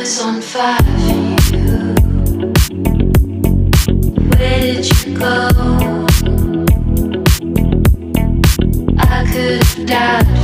was on fire for you. Where did you go? I could have died